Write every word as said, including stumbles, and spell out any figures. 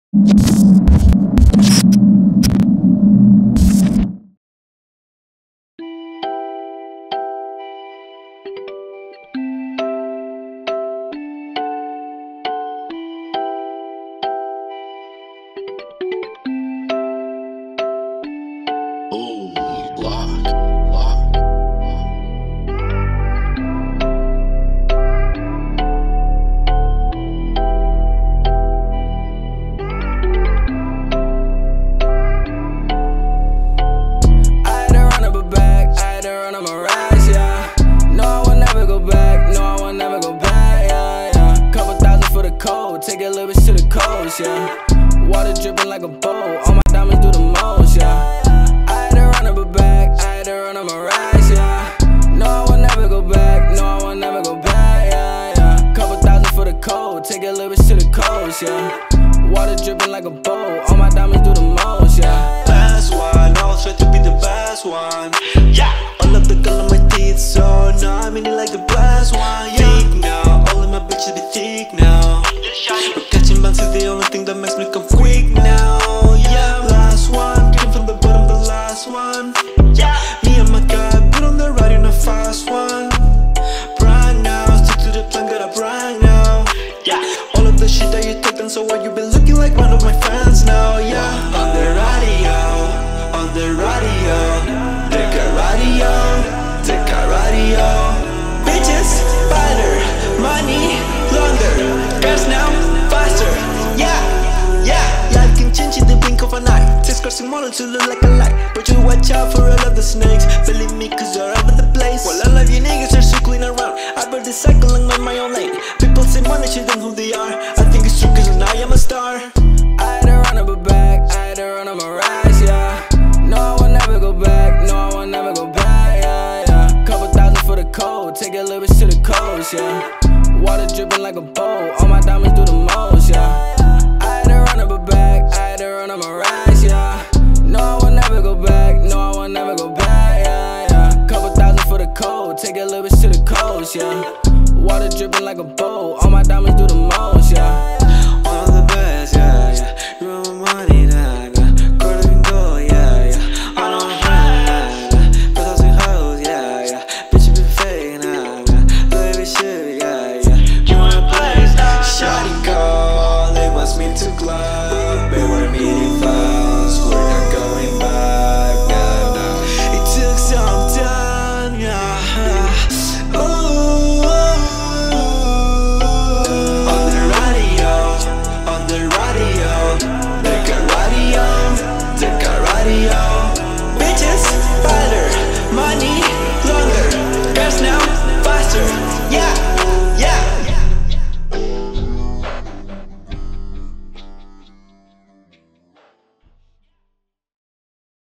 Take a little bit to the coast, yeah. Water dripping like a bowl, all my diamonds do the most, yeah. I had to run up a bag, I had to run up my racks, yeah. No, I will never go back, no, I will never go back, yeah, yeah. Couple thousand for the cold, take a little bit to the coast, yeah. Water dripping like a bowl, all my diamonds do the most, yeah. Last one, I'll try to be the best one, yeah. All of the color my teeth, so now I'm in it like the blast one, yeah. Thick now, all of my bitches be thick now. Catching bounce is the only thing that makes me come quick now, yeah. Last one, came from the bottom, the last one, yeah. Me and my guy, put on the ride in a fast one. Brand now, stick to the plan, got a brand now, yeah. All of the shit that you talking, so why you been looking like one of my fans now, yeah. On the radio, on the radio, the radio, the radio. Bitches, better, money, longer. Girls now, faster, yeah, yeah. Life can change in the blink of an eye. Six crossing models to look like a light. But you watch out for all of the snakes. Believe me, cause you're out of the place. While all of you niggas are circling around, I better cycling on my own lane. People say money, shit than who they are. I think it's true cause now I am a star.